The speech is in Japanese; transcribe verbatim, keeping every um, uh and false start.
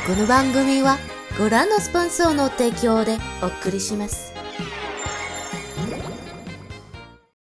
この番組はご覧のスポンサーの提供でお送りします。